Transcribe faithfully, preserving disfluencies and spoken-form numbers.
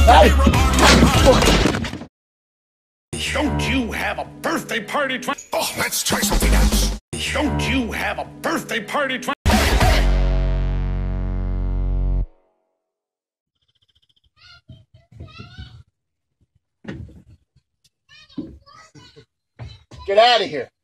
Don't you have a birthday party? Oh, let's try something else. Don't you have a birthday party? Get out of here.